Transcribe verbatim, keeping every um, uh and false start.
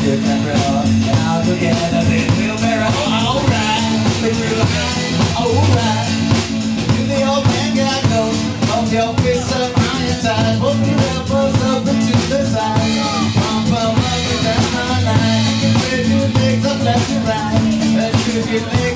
with my bro, and I'll go get a big wheelbarrow. Alright, big wheelbarrow, alright. Do the old man got go, bump your fists up on your thighs, both your elbows up and to the side. Bump them up and down my line, spread your legs up left and right, and shoot your legs